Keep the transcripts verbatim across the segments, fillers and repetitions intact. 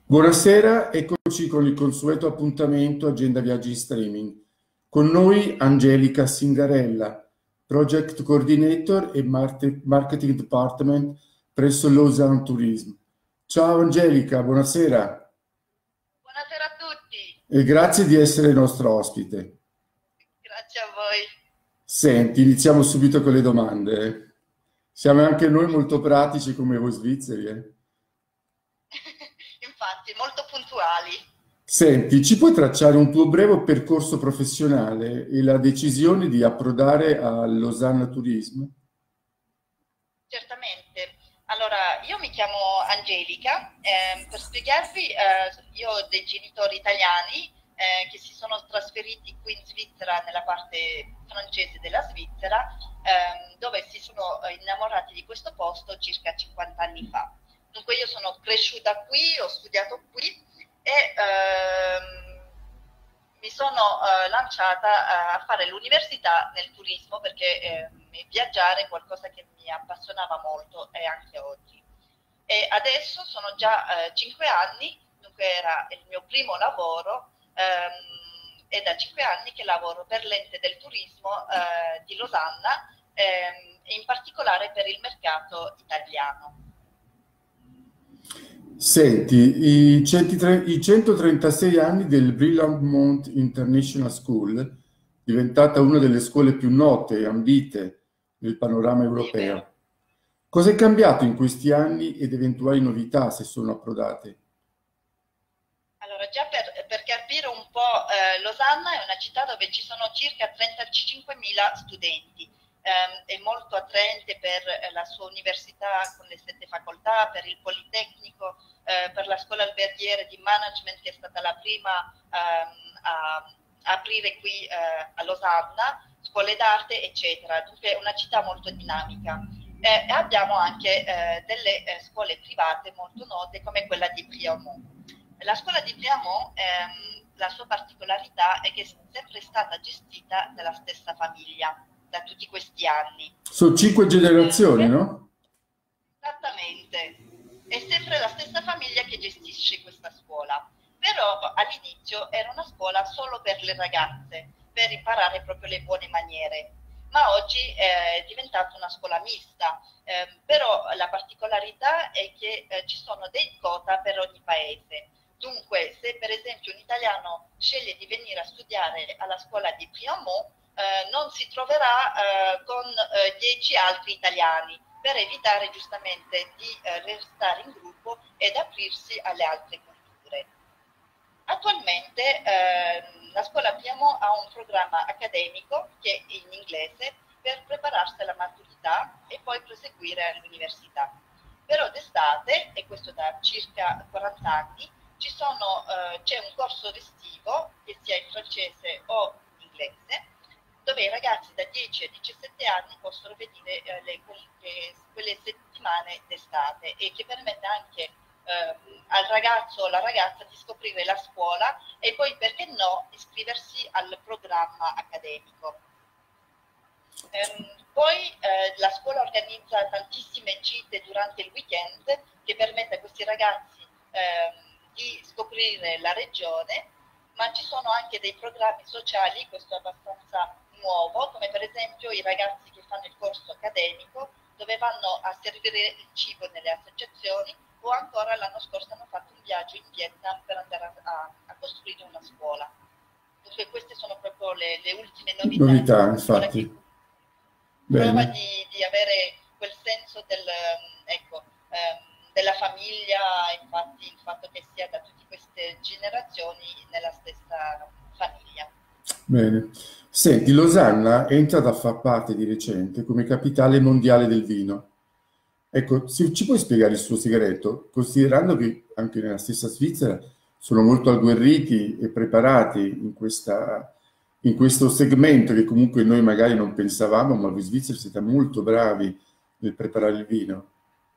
Buonasera, eccoci con il consueto appuntamento Agenda Viaggi in Streaming. Con noi Angelica Singarella, Project Coordinator e Marte- Marketing Department presso Lausanne Tourism. Ciao Angelica, buonasera Buonasera a tutti, e grazie di essere nostra ospite. grazie a voi. Senti, iniziamo subito con le domande. Siamo anche noi molto pratici come voi svizzeri, eh? Infatti, molto puntuali. Senti, ci puoi tracciare un tuo breve percorso professionale e la decisione di approdare a Lausanne Tourism? Certamente. Allora, io mi chiamo Angelica. Ehm, per spiegarvi, eh, io ho dei genitori italiani eh, che si sono trasferiti qui in Svizzera, nella parte francese della Svizzera, ehm, dove si sono eh, innamorati di questo posto circa cinquanta anni fa. Dunque io sono cresciuta qui, ho studiato qui e ehm, mi sono eh, lanciata eh, a fare l'università nel turismo perché eh, viaggiare è qualcosa che mi appassionava molto e anche oggi. E adesso sono già eh, cinque anni, dunque era il mio primo lavoro, ehm, è da cinque anni che lavoro per l'ente del turismo eh, di Losanna, ehm, e in particolare per il mercato italiano. Senti, i, centitre- i centotrentasei anni del Brillamont International School, diventata una delle scuole più note e ambite nel panorama Sì, è vero. europeo. Cosa è cambiato in questi anni ed eventuali novità se sono approdate? Allora, già per, per capire un po', eh, Losanna è una città dove ci sono circa trentacinquemila studenti. Ehm, è molto attraente per eh, la sua università con le sette facoltà, per il Politecnico, eh, per la scuola alberghiere di management che è stata la prima ehm, a, a aprire qui eh, a Losanna, scuole d'arte, eccetera. Dunque è una città molto dinamica. Eh, e abbiamo anche eh, delle eh, scuole private molto note come quella di Priamont. La scuola di Priamont, ehm, la sua particolarità è che è sempre stata gestita dalla stessa famiglia da tutti questi anni. Sono cinque Eh, generazioni, per- no? Esattamente, è sempre la stessa famiglia che gestisce questa scuola, però all'inizio era una scuola solo per le ragazze, per imparare proprio le buone maniere, ma oggi eh, è diventata una scuola mista, eh, però la particolarità è che eh, ci sono dei quota per ogni paese. Dunque, se per esempio un italiano sceglie di venire a studiare alla scuola di Priamont, eh, non si troverà eh, con eh, dieci altri italiani per evitare giustamente di eh, restare in gruppo ed aprirsi alle altre culture. Attualmente ehm, la scuola Piamo ha un programma accademico che è in inglese per prepararsi alla maturità e poi proseguire all'università. Però d'estate, e questo da circa quaranta anni, ci sono, eh, c'è un corso estivo, che sia in francese o in inglese, dove i ragazzi da dieci a diciassette anni possono vedere eh, le, quelle, quelle settimane d'estate e che permette anche eh, al ragazzo o alla ragazza di scoprire la scuola e poi, perché no, iscriversi al programma accademico. Ehm, poi eh, la scuola organizza tantissime gite durante il weekend che permette a questi ragazzi ehm, di scoprire la regione, ma ci sono anche dei programmi sociali, questo è abbastanza nuovo, come per esempio i ragazzi che fanno il corso accademico, dove vanno a servire il cibo nelle associazioni, o ancora l'anno scorso hanno fatto un viaggio in Vietnam per andare a, a, a costruire una scuola. Dunque queste sono proprio le, le ultime novità di Novità, questa scuola che infatti. prova Bene. di, di avere quel senso del, ecco, ehm, della famiglia, infatti il fatto che sia da tutte queste generazioni nella stessa famiglia. Bene. Senti, Losanna è entrata a far parte di recente come capitale mondiale del vino. Ecco, se ci puoi spiegare il suo segreto, considerando che anche nella stessa Svizzera sono molto agguerriti e preparati in questa, in questo segmento che comunque noi magari non pensavamo, ma voi svizzeri siete molto bravi nel preparare il vino.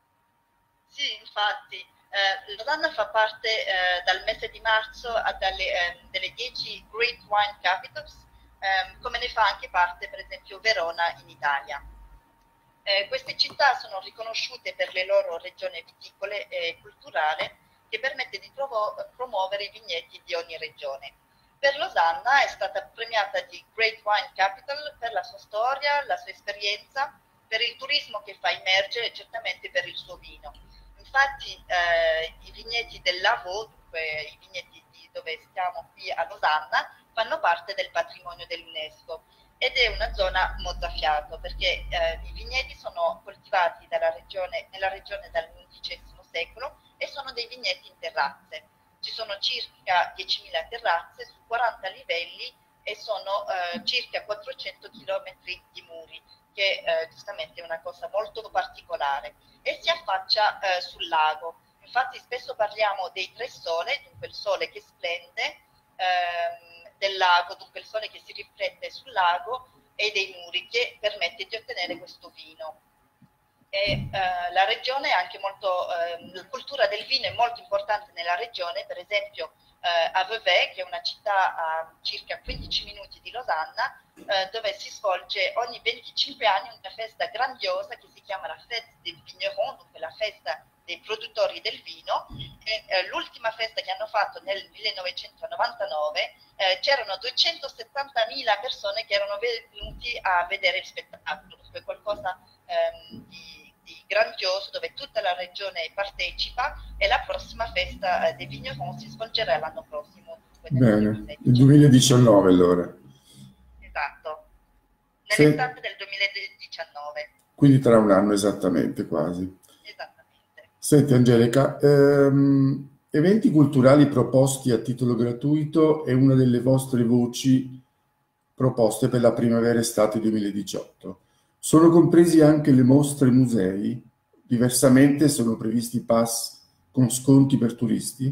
Sì, infatti, eh, Losanna fa parte eh, dal mese di marzo a dalle, ehm, delle dieci Great Wine Capitals, ehm, come ne fa anche parte per esempio Verona in Italia. Eh, queste città sono riconosciute per le loro regioni viticole e culturali che permette di promuovere i vigneti di ogni regione. Per Losanna è stata premiata di Great Wine Capital per la sua storia, la sua esperienza, per il turismo che fa emergere e certamente per il suo vino. Infatti eh, i vigneti del Lavaux, dunque i vigneti di dove stiamo qui a Losanna, fanno parte del patrimonio dell'UNESCO ed è una zona mozzafiato perché eh, i vigneti sono coltivati dalla regione, nella regione dall'undicesimo secolo e sono dei vigneti in terrazze. Ci sono circa diecimila terrazze su quaranta livelli e sono eh, circa quattrocento chilometri di muri, che eh, giustamente è una cosa molto particolare, e si affaccia eh, sul lago. Infatti spesso parliamo dei tre sole, dunque il sole che splende ehm, del lago, dunque il sole che si riflette sul lago, e dei muri, che permette di ottenere questo vino. E, eh, la regione è anche molto, eh, la cultura del vino è molto importante nella regione, per esempio eh, a Vevey, che è una città a circa quindici minuti di Losanna, eh, dove si svolge ogni venticinque anni una festa grandiosa che si chiama la Fête des Vignerons, dunque la festa dei produttori del vino. E eh, l'ultima festa che hanno fatto nel millenovecentonovantanove eh, c'erano duecentosettantamila persone che erano venuti a vedere il spettacolo, dunque qualcosa ehm, di grandioso dove tutta la regione partecipa, e la prossima festa eh, dei Vignerons si svolgerà l'anno prossimo. Bene, il duemiladiciannove allora. Esatto, Se... nell'estate del duemiladiciannove. Quindi tra un anno esattamente, quasi. Esattamente. Senti Angelica, ehm, eventi culturali proposti a titolo gratuito è una delle vostre voci proposte per la primavera-estate duemiladiciotto. Sono compresi anche le mostre musei? Diversamente sono previsti pass con sconti per turisti?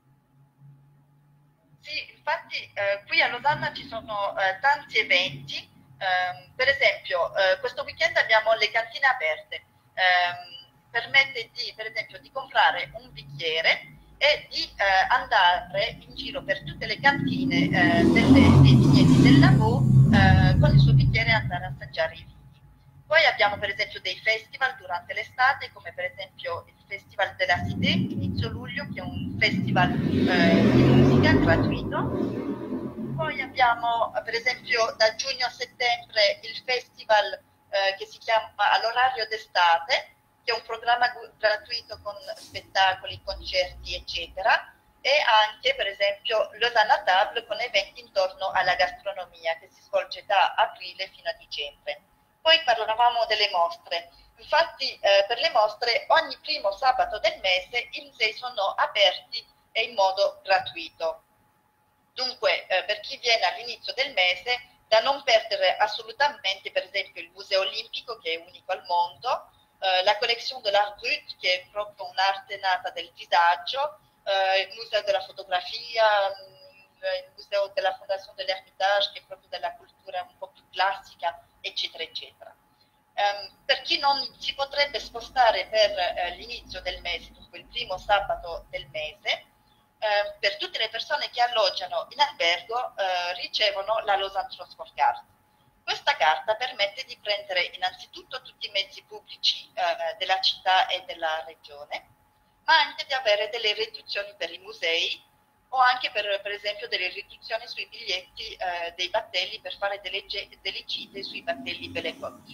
Sì, infatti eh, qui a Losanna ci sono eh, tanti eventi. Eh, per esempio, eh, questo weekend abbiamo le cantine aperte. Eh, permette di, per esempio, di comprare un bicchiere e di eh, andare in giro per tutte le cantine eh, delle, dei vigneti del Lavaux eh, con il suo bicchiere e andare a assaggiare i vini. Poi abbiamo per esempio dei festival durante l'estate, come per esempio il Festival della Cité, inizio luglio, che è un festival eh, di musica gratuito. Poi abbiamo per esempio da giugno a settembre il festival eh, che si chiama All'orario d'estate, che è un programma gratuito con spettacoli, concerti, eccetera, e anche per esempio Lausanne à Table con eventi intorno alla gastronomia che si svolge da aprile fino a dicembre. Poi parlavamo delle mostre. Infatti eh, per le mostre ogni primo sabato del mese i musei sono aperti e in modo gratuito. Dunque eh, per chi viene all'inizio del mese, da non perdere assolutamente per esempio il Museo Olimpico, che è unico al mondo, eh, la Collection de l'Art Brut, che è proprio un'arte nata del disagio, eh, il Museo della Fotografia, il Museo della Fondation de l'Hermitage, che è proprio della cultura un po' più classica, eccetera, eccetera. Um, per chi non si potrebbe spostare per uh, l'inizio del mese, dunque il primo sabato del mese, uh, per tutte le persone che alloggiano in albergo uh, ricevono la Lausanne Transport Card. Questa carta permette di prendere innanzitutto tutti i mezzi pubblici uh, della città e della regione, ma anche di avere delle riduzioni per i musei, o anche per, per esempio delle riduzioni sui biglietti eh, dei battelli per fare delle, delle gite sui battelli Belle-Côte.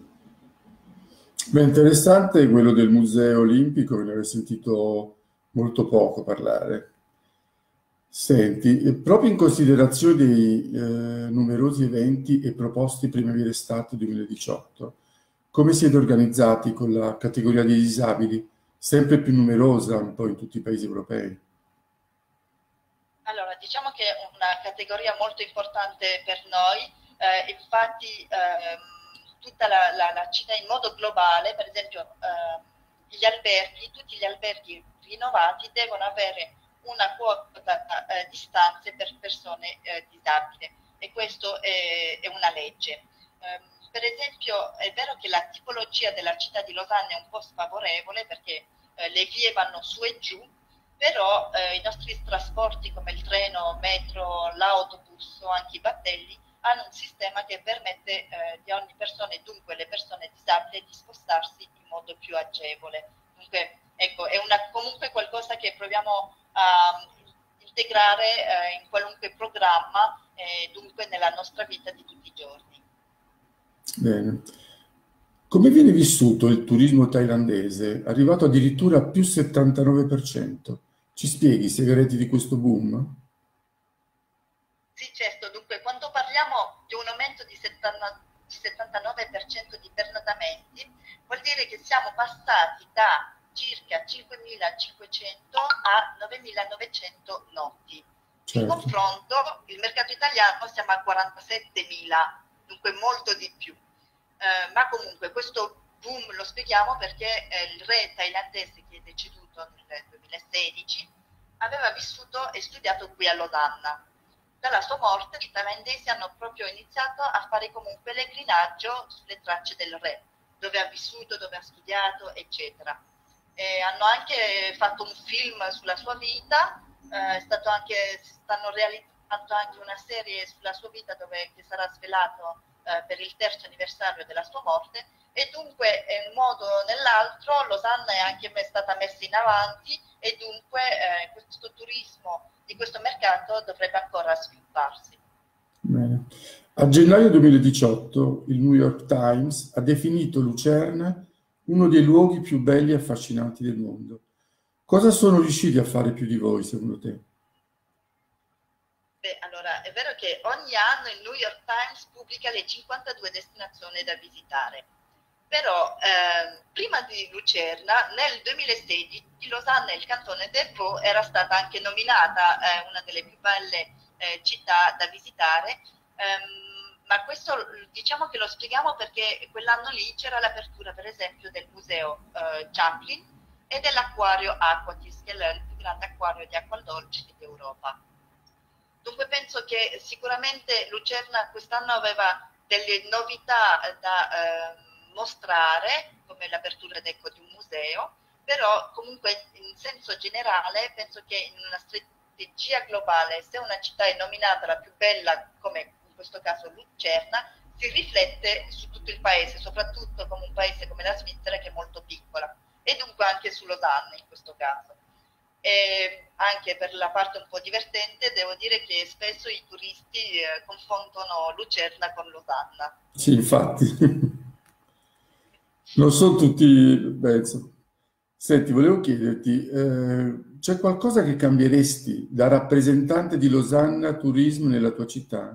Beh, interessante quello del Museo Olimpico, me ne avevo sentito molto poco parlare. Senti, proprio in considerazione dei eh, numerosi eventi e proposti primavera-estate duemiladiciotto, come siete organizzati con la categoria dei disabili, sempre più numerosa un po' in tutti i paesi europei? Allora, diciamo che è una categoria molto importante per noi, eh, infatti ehm, tutta la, la, la città in modo globale, per esempio eh, gli alberghi, tutti gli alberghi rinnovati devono avere una quota eh, di stanze per persone eh, disabili, e questo è, è una legge. Eh, per esempio è vero che la tipologia della città di Losanna è un po' sfavorevole perché eh, le vie vanno su e giù, però eh, i nostri trasporti come il treno, metro, l'autobus o anche i battelli hanno un sistema che permette eh, di ogni persona, e dunque le persone disabili, di spostarsi in modo più agevole. Dunque ecco, è una, comunque qualcosa che proviamo a integrare eh, in qualunque programma, eh, dunque nella nostra vita di tutti i giorni. Bene. Come viene vissuto il turismo thailandese, arrivato addirittura a più settantanove per cento? Ci spieghi i segreti di questo boom? Sì, certo, dunque quando parliamo di un aumento di settanta di settantanove per cento di pernottamenti, vuol dire che siamo passati da circa cinquemilacinquecento a novemilanovecento notti. In Certo. confronto, il mercato italiano siamo a quarantasettemila, dunque molto di più. Eh, ma comunque questo boom lo spieghiamo perché eh, il re thailandese che è deceduto nel duemilasedici aveva vissuto e studiato qui a Losanna. Dalla sua morte i thailandesi hanno proprio iniziato a fare come un pellegrinaggio sulle tracce del re, dove ha vissuto, dove ha studiato, eccetera. E hanno anche fatto un film sulla sua vita, eh, è stato anche, stanno realizzando anche una serie sulla sua vita dove che sarà svelato eh, per il terzo anniversario della sua morte, e dunque in un modo o nell'altro Losanna è anche stata messa in avanti, e dunque eh, questo turismo di questo mercato dovrebbe ancora svilupparsi. Bene. A gennaio duemiladiciotto il New York Times ha definito Lucerna uno dei luoghi più belli e affascinanti del mondo. Cosa sono riusciti a fare più di voi, secondo te? Beh, allora, è vero che ogni anno il New York Times pubblica le cinquantadue destinazioni da visitare, però eh, prima di Lucerna, nel duemilasedici, Losanna e il cantone del Vaud era stata anche nominata eh, una delle più belle eh, città da visitare, ehm, ma questo diciamo che lo spieghiamo perché quell'anno lì c'era l'apertura, per esempio, del museo eh, Chaplin e dell'acquario Aquatis, che è il più grande acquario di acqua dolce d'Europa. Dunque penso che sicuramente Lucerna quest'anno aveva delle novità da eh, mostrare, come l'apertura ecco, di un museo, però comunque in senso generale penso che in una strategia globale, se una città è nominata la più bella, come in questo caso Lucerna, si riflette su tutto il paese, soprattutto come un paese come la Svizzera che è molto piccola, e dunque anche su Losanna in questo caso. E anche per la parte un po' divertente, devo dire che spesso i turisti eh, confondono Lucerna con Losanna. Sì, infatti. Non sono tutti, penso. Senti, volevo chiederti, eh, c'è qualcosa che cambieresti da rappresentante di Losanna Turismo nella tua città?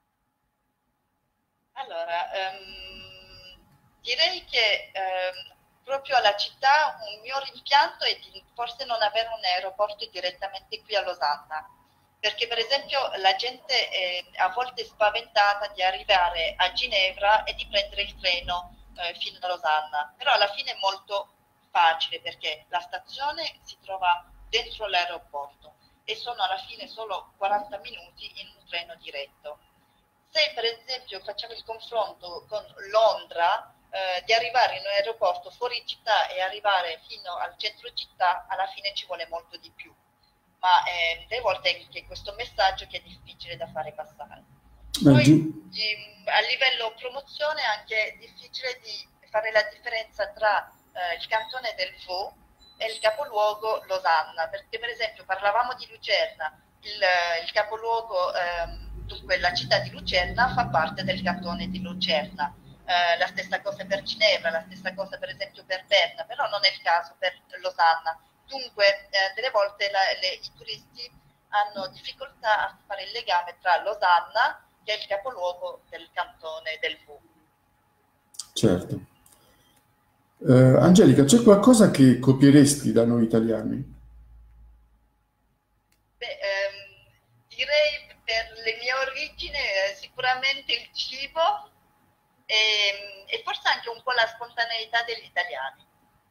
Allora, ehm, direi che ehm, proprio alla città un mio rimpianto è di forse non avere un aeroporto direttamente qui a Losanna, perché per esempio la gente è a volte spaventata di arrivare a Ginevra e di prendere il treno eh, fino a Losanna, però alla fine è molto facile perché la stazione si trova dentro l'aeroporto e sono alla fine solo quaranta minuti in un treno diretto. Se per esempio facciamo il confronto con Londra, eh, di arrivare in un aeroporto fuori città e arrivare fino al centro città, alla fine ci vuole molto di più. Ma eh, delle volte è anche questo messaggio che è difficile da fare passare. Ma Poi giù. di- a livello promozione è anche difficile di fare la differenza tra eh, il cantone del Vaud e il capoluogo Losanna, perché per esempio parlavamo di Lucerna, il, il capoluogo, ehm, dunque la città di Lucerna fa parte del cantone di Lucerna. Eh, la stessa cosa per Ginevra, la stessa cosa per esempio per Berna, però non è il caso per Losanna. Dunque, eh, delle volte la, le, i turisti hanno difficoltà a fare il legame tra Losanna, che è il capoluogo del cantone del Vaud. Certo. Eh, Angelica, c'è qualcosa che copieresti da noi italiani? Beh, ehm, direi per le mie origini eh, sicuramente il cibo e, e forse anche un po' la spontaneità degli italiani.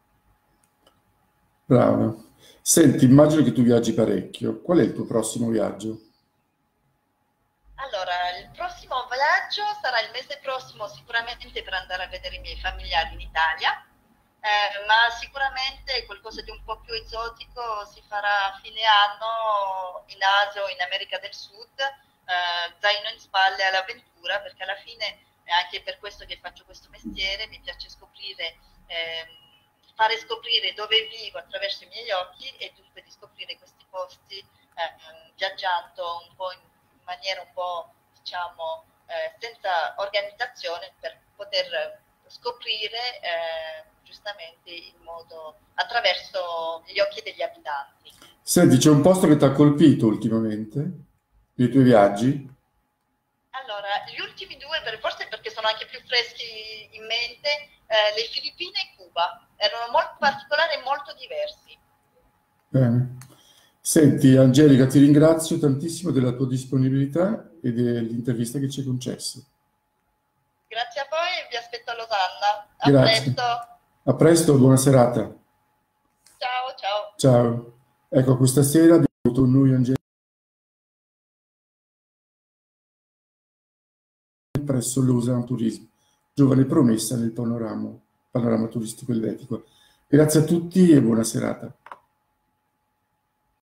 Brava. Senti, immagino che tu viaggi parecchio. Qual è il tuo prossimo viaggio? Allora, il prossimo viaggio sarà il mese prossimo sicuramente per andare a vedere i miei familiari in Italia, eh, ma sicuramente qualcosa di un po' più esotico si farà a fine anno in Asia o in America del Sud, eh, zaino in spalle all'avventura, perché alla fine è anche per questo che faccio questo mestiere, mi piace scoprire ehm, fare scoprire dove vivo attraverso i miei occhi e dunque di scoprire questi posti eh, viaggiando un po' in maniera un po', diciamo, eh, senza organizzazione, per poter scoprire eh, giustamente in modo attraverso gli occhi degli abitanti. Senti, c'è un posto che ti ha colpito ultimamente, nei tuoi viaggi? Allora, gli ultimi due, per, forse perché sono anche più freschi in mente, eh, le Filippine e Cuba, erano molto particolari e molto diversi. Bene. Senti, Angelica, ti ringrazio tantissimo della tua disponibilità e dell'intervista che ci hai concesso. Grazie a voi e vi aspetto a Losanna. A Grazie. presto. A presto, buona serata. Ciao, ciao. Ciao. Ecco, questa sera abbiamo avuto con noi Angelica presso Lausanne Turismo, giovane promessa nel panorama, panorama turistico elvetico. Grazie a tutti e buona serata.